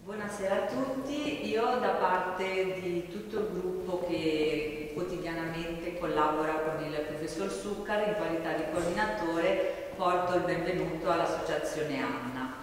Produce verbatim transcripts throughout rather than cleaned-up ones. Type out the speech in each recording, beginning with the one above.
Buonasera a tutti, io da parte di tutto il gruppo che quotidianamente collabora con il professor Succari in qualità di coordinatore porto il benvenuto all'associazione Anna.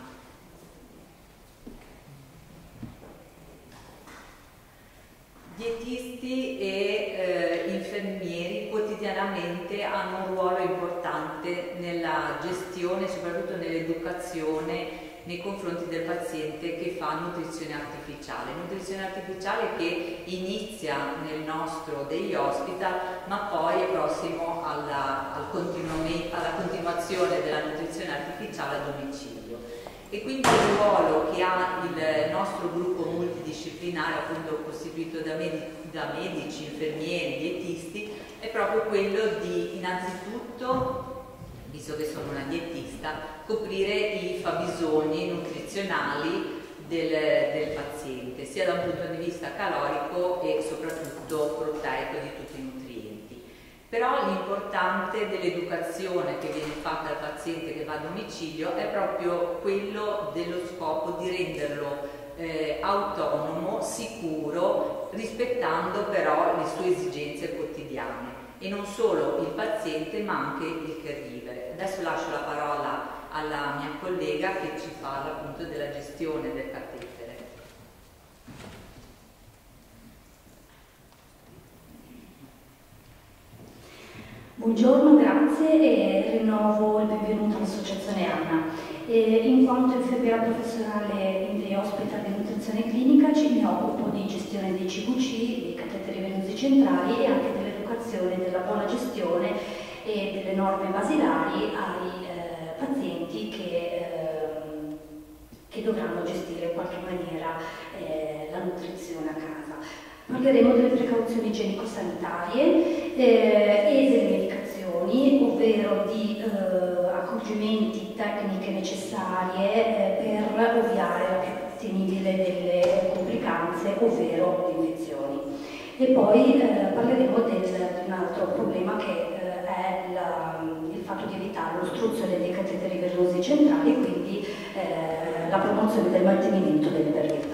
Dietisti e eh, infermieri quotidianamente hanno un ruolo importante nella gestione e soprattutto nell'educazione nei confronti del paziente che fa nutrizione artificiale. Nutrizione artificiale che inizia nel nostro degli hospital, ma poi è prossimo alla, al alla continuazione della nutrizione artificiale a domicilio. E quindi il ruolo che ha il nostro gruppo multidisciplinare, appunto costituito da medici, da medici, infermieri, dietisti, è proprio quello di innanzitutto, visto che sono una dietista, coprire i fabbisogni nutrizionali del, del paziente, sia da un punto di vista calorico e soprattutto proteico di tutti i nutrienti. Però l'importante dell'educazione che viene fatta al paziente che va a domicilio è proprio quello dello scopo di renderlo eh, autonomo, sicuro, rispettando però le sue esigenze quotidiane. E non solo il paziente ma anche il caregiver. Adesso lascio la parola alla mia collega che ci parla appunto della gestione del catetere. Buongiorno, grazie e rinnovo il benvenuto all'associazione Anna. E in quanto infermiera professionale in day hospital di nutrizione clinica ci mi occupo di gestione dei C V C, dei cateteri venosi centrali e anche dell'educazione della buona gestione e delle norme basilari ai eh, pazienti che, eh, che dovranno gestire in qualche maniera eh, la nutrizione a casa. Parleremo delle precauzioni igienico-sanitarie eh, e delle medicazioni, ovvero di eh, accorgimenti, tecniche necessarie eh, per ovviare la più temibile delle complicanze, ovvero le infezioni. E poi eh, parleremo del, di un altro problema che eh, è la, il fatto di evitare l'ostruzione dei cateteri venosi centrali e quindi eh, la promozione del mantenimento delle perlette.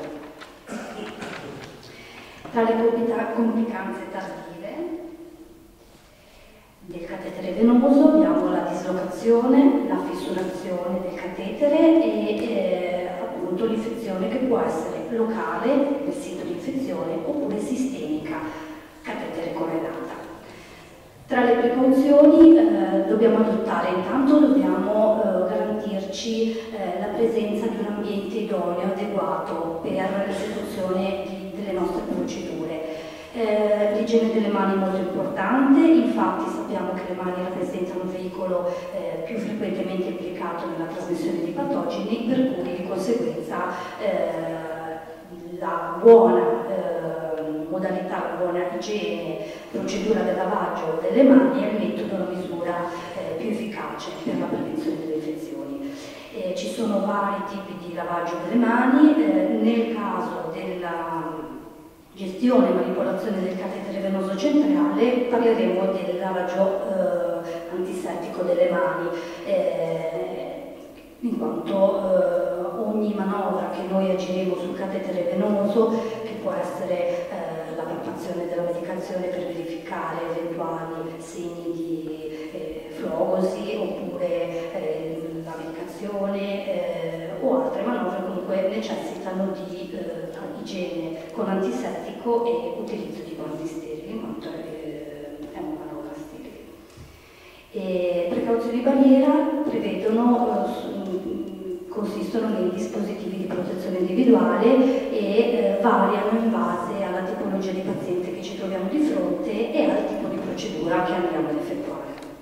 Tra le complicanze tardive del catetere venoso abbiamo la dislocazione, la fissurazione del catetere e eh, appunto l'infezione che può essere locale, nel sito di infezione, oppure sistemica, catetere correlata. Tra le precauzioni eh, dobbiamo adottare, intanto dobbiamo eh, garantirci eh, la presenza di un ambiente idoneo, adeguato per l'esecuzione di delle nostre procedure. Eh, l'igiene delle mani è molto importante, infatti sappiamo che le mani rappresentano un veicolo eh, più frequentemente implicato nella trasmissione di patogeni, per cui di conseguenza eh, la buona eh, modalità, la buona igiene, procedura del lavaggio delle mani è il metodo, la misura eh, più efficace per la prevenzione delle infezioni. Eh, ci sono vari tipi di lavaggio delle mani, eh, nel caso della gestione e manipolazione del catetere venoso centrale parleremo del lavaggio eh, antisettico delle mani, eh, in quanto eh, ogni manovra che noi agiremo sul catetere venoso, che può essere eh, la palpazione della medicazione per verificare eventuali segni di eh, flogosi oppure eh, la medicazione eh, o altre manovre comunque necessitano di eh, igiene con antisettico e utilizzo di guanti sterili, in quanto eh, è una manovra sterile. E precauzioni di barriera prevedono, eh, consistono nei dispositivi di protezione individuale e eh, variano in base alla tipologia di paziente che ci troviamo di fronte e al tipo di procedura che andiamo ad effettuare.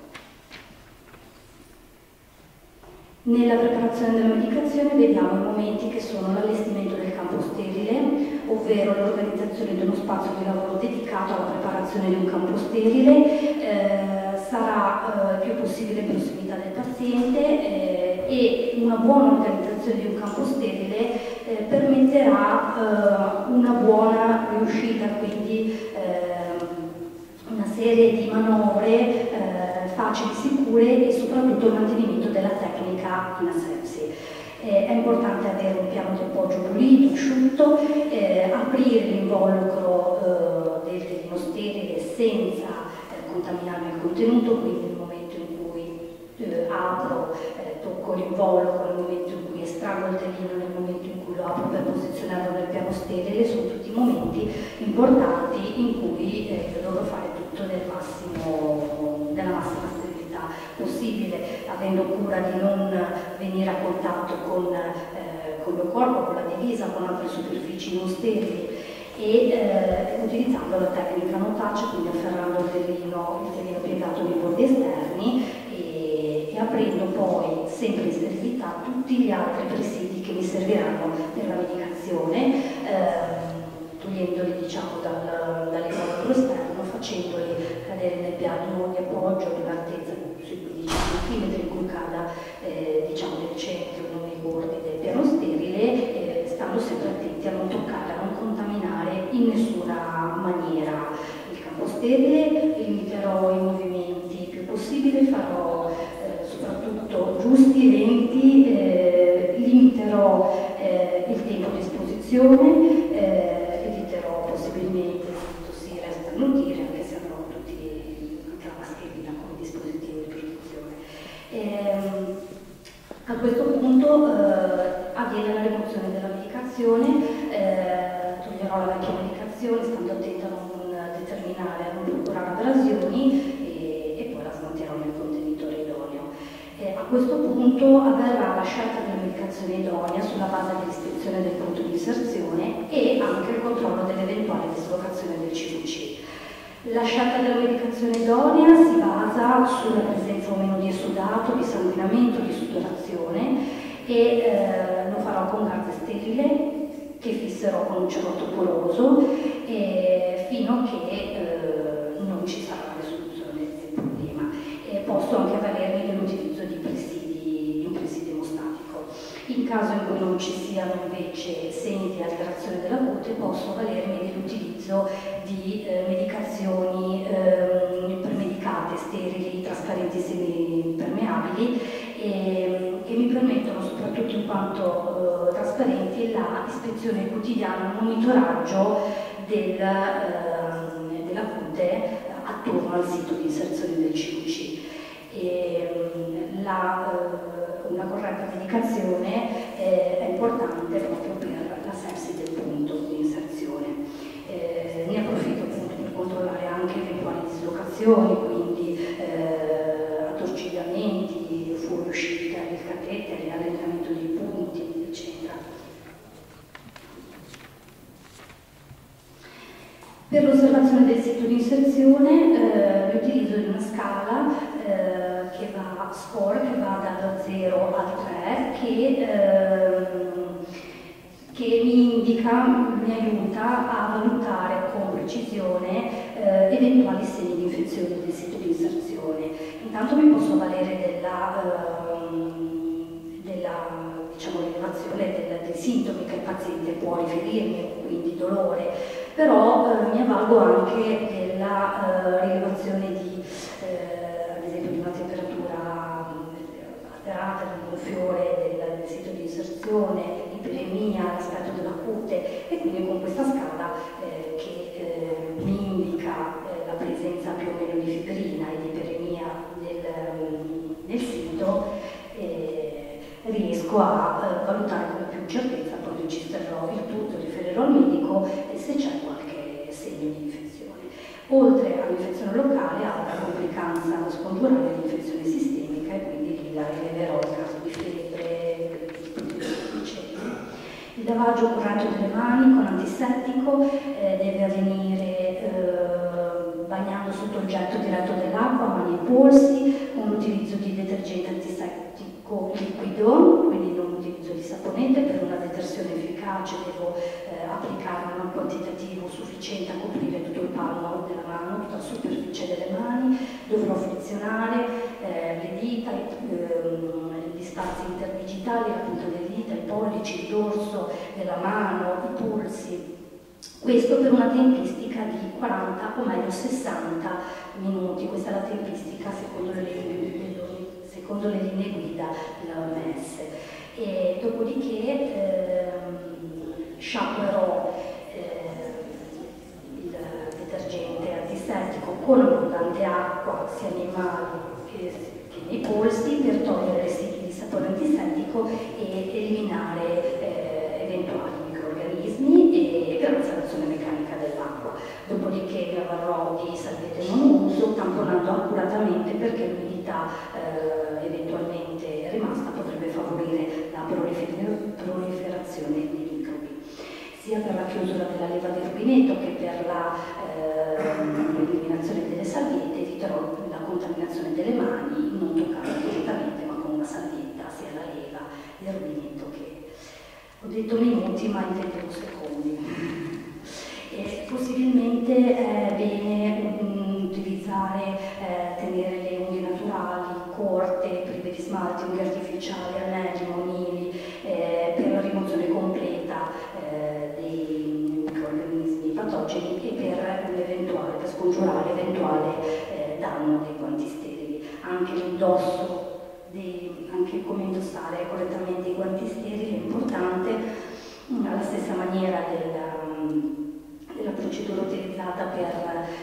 Nella preparazione della medicazione vediamo i momenti che sono l'allestimento del campo sterile, ovvero l'organizzazione di uno spazio di lavoro dedicato alla preparazione di un campo sterile, eh, sarà eh, il più possibile in prossimità del paziente eh, e una buona organizzazione di un campo sterile eh, permetterà eh, una buona riuscita, quindi eh, una serie di manovre eh, facili, sicure e soprattutto il mantenimento della tecnica in asepsi. Eh, è importante avere un piano di appoggio pulito, asciutto, eh, aprire l'involucro eh, del telino sterile senza eh, contaminare il contenuto, quindi nel momento in cui eh, apro, eh, tocco l'involucro, nel momento in cui estraggo il telino, nel momento in cui lo apro per posizionarlo nel piano sterile, sono tutti momenti importanti in cui eh, dovrò fare tutto nel massimo, nella massima sterilità possibile, avendo cura di non venire a contatto con, eh, con il mio corpo, con la divisa, con altre superfici non sterili e eh, utilizzando la tecnica no touch, quindi afferrando il telino, il telino piegato nei bordi esterni e, e aprendo poi sempre in sterilità tutti gli altri presidi che mi serviranno per la medicazione, eh, togliendoli diciamo dal, dall'involucro esterno, facendoli cadere nel piano di appoggio di un'altezza sui quindici centimetri in cui cada eh, diciamo nel centro, non nei bordi del piano sterile, eh, stando sempre attenti a non toccare, a non contaminare in nessuna maniera il campo sterile. Limiterò i movimenti il più possibile, farò eh, soprattutto giusti, lenti, eh, limiterò eh, il tempo di esposizione, eh, eviterò possibilmente tossire e starnutire, anche se avrò tutti, anche la mascherina come dispositivo di protezione. Ehm, a questo punto eh, avviene la rimozione della medicazione, eh, toglierò la vecchia medicazione stando attenta a non determinare, a non procurare abrasioni e, e poi la smonterò nel contenitore idoneo. Eh, a questo punto avverrà la scelta della medicazione idonea sulla base dell'ispezione del punto di inserzione e anche il controllo dell'eventuale dislocazione del C V C. La scelta della medicazione idonea si basa sulla presenza o meno di esudato, di sanguinamento, di sudorazione e eh, lo farò con gaze sterile che fisserò con un cerotto poroso eh, fino a che eh, non ci sarà la risoluzione del problema. E posso anche avvalermi dell'utilizzo di presidi, di un presidio emostatico. In caso in cui non ci siano invece segni di alterazione della cute, posso avvalermi dell'utilizzo di eh, medicazioni eh, premedicate, sterili, trasparenti, semipermeabili e, e mi permettono, soprattutto in quanto eh, trasparenti, la ispezione quotidiana, il monitoraggio del, eh, della cute attorno al sito di inserzione del C V C. E, la, eh, una corretta medicazione eh, è importante proprio per la sepsi del punto di inserzione. Eh, ne approfitto appunto per controllare anche eventuali dislocazioni, quindi eh, attorcigliamenti, fuoriuscita del catetere, allenamento dei punti, eccetera. Per l'osservazione del sito di inserzione eh, l'utilizzo di una scala eh, che va a score, che va dallo zero al tre, che, eh, che mi indica, mi aiuta a valutare con precisione eh, eventuali segni di infezione del sito di inserzione. Intanto mi posso valere della, eh, della diciamo, rilevazione del, dei sintomi che il paziente può riferirmi, quindi dolore, però eh, mi avvalgo anche della eh, rilevazione di, eh, ad esempio, di una temperatura alterata, di un gonfiore del, del sito di inserzione, iperemia, l'aspetto della cute, e quindi con questa scala eh, che eh, mi indica eh, la presenza più o meno di fibbrina e di iperemia del, del sito, eh, riesco a eh, valutare con più certezza, poi registrerò il tutto, riferirò al medico e se c'è qualche segno di infezione. Oltre all'infezione locale, altra complicanza non scongiurare l'infezione sistemica e quindi lì la rileverò in caso di febbre, eccetera. Il lavaggio corretto delle mani con antisettico eh, deve avvenire eh, bagnando sotto il getto diretto dell'acqua, mani e polsi, con l'utilizzo di detergente antisettico liquido, quindi non utilizzo di saponette. Per una detersione efficace devo eh, applicare un quantitativo sufficiente a coprire tutto il palmo della mano, tutta la superficie delle mani. Dovrò frizionare eh, le dita, eh, gli spazi interdigitali, la punta delle dita, i pollici, il dorso della mano, i polsi. Questo per una tempistica di quaranta o meglio sessanta minuti. Questa è la tempistica secondo le linee, secondo le linee guida della O M S. E dopodiché ehm, sciacquerò eh, il detergente antisettico con abbondante acqua sia nei mali che, che nei polsi per togliere residui di sapore antisettico e eliminare eh, eventuali microrganismi e grazie all'azione meccanica dell'acqua. Dopodiché mi avvarrò di salviette monouso tamponando accuratamente perché l'umidità eh, eventualmente rimasta potrebbe favorire la prolifer proliferazione dei microbi. Sia per la chiusura della leva di rubinetto che per l'eliminazione eh, delle salviette eviterò la contaminazione delle mani non toccando direttamente ma con una salvietta sia la leva del rubinetto che ho detto minuti ma intendevo secondi. E possibilmente è bene um, utilizzare, eh, tenere le unghie naturali, corte, prive di smalti, unghie artificiali, anelli, monili, eh, per la rimozione completa eh, dei microrganismi patogeni e per, eventuale, per scongiurare eventuale eh, danno dei guanti sterili. Anche l'indosso, anche come indossare correttamente i guanti sterili è importante, alla stessa maniera del della procedura utilizzata per,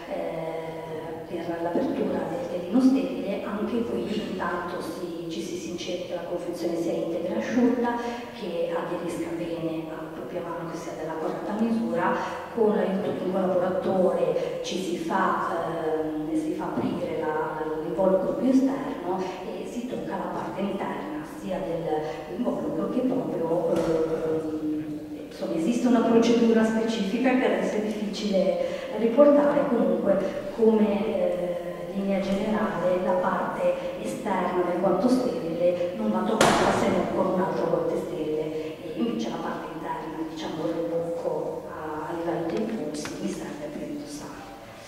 eh, per l'apertura del piedino sterile. Anche qui intanto si, ci si sincetti che la confezione sia integra e asciutta, che aderisca bene alla propria mano, che sia della corretta misura. Con l'aiuto di un collaboratore ci si fa, eh, si fa aprire l'involucro più esterno e si tocca la parte interna sia dell'involucro che proprio eh, insomma, esiste una procedura specifica che adesso è difficile riportare, comunque come eh, linea generale la parte esterna del guanto sterile non va toccata se non con un altro guanto sterile e invece la parte interna, diciamo del buco a, a livello dei polsi, mi serve per indossare.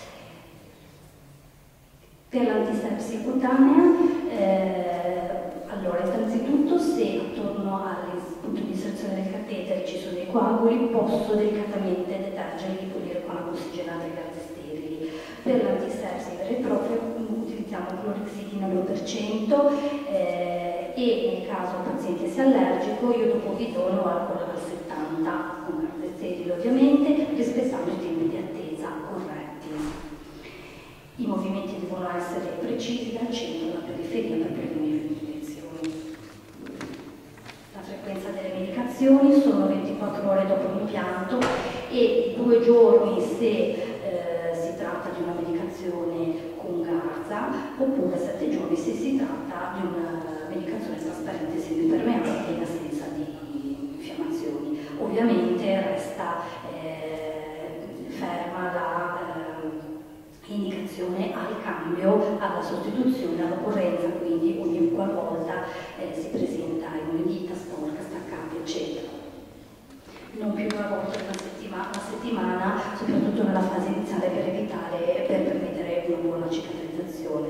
Per l'antisepsi cutanea, eh, allora innanzitutto se attorno al punto di inserzione del catetere ci sono dei coaguli, posso delicatamente detergerli e pulire con acqua ossigenata e gazi sterili. Per l'antisepsi vero e proprio utilizziamo clorexidina due per cento eh, e nel caso il paziente sia allergico io dopo vi dono alcol al settanta con gazi sterili ovviamente, rispettando i tempi di attesa corretti. I movimenti devono essere precisi dal centro alla periferia per prevenire le infezioni. La frequenza delle medicazioni sono ventiquattro ore dopo l'impianto e due giorni se eh, si tratta di una medicazione con garza oppure sette giorni se si tratta di una medicazione trasparente semipermeabile in assenza di infiammazioni. Ovviamente resta eh, ferma la eh, indicazione al cambio, alla sostituzione, all'occorrenza, quindi ogni qualvolta eh, si presenta emollienta, sporca, staccata, eccetera. Non più una volta una settimana, una settimana, soprattutto nella fase iniziale per evitare, per permettere una buona cicatrizzazione.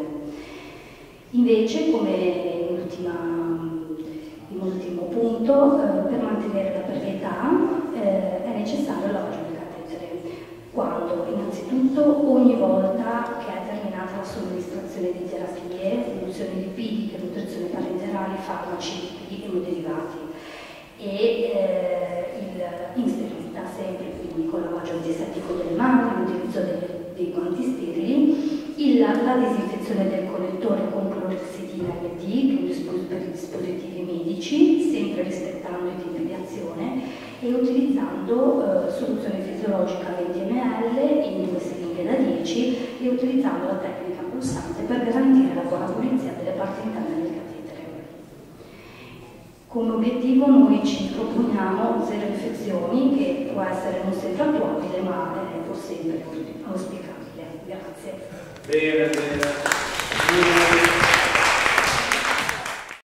Invece, come in, ultima, in ultimo punto, eh, per mantenere la pervietà eh, è necessario il lavaggio del catetere. Quando innanzitutto ogni volta che è terminata la somministrazione di terapie, riduzione lipidiche, nutrizione parenterale, farmaci lipidi, emoderivati e eh, il, in sterilità sempre, quindi con lavaggio antisettico delle mani, l'utilizzo dei, dei guanti sterili, il, la disinfezione del connettore con clorexidina M D, che è un dispositivo per i dispositivi medici, sempre rispettando i tempi di azione e utilizzando eh, soluzione fisiologica venti millilitri in due siringhe da dieci e utilizzando la tecnica pulsante per garantire la buona pulizia delle parti interne del catetere. Come obiettivo noi ci proponiamo zero infezioni, che può essere non sempre attuabile ma è pur sempre auspicabile. Grazie. Bene, bene.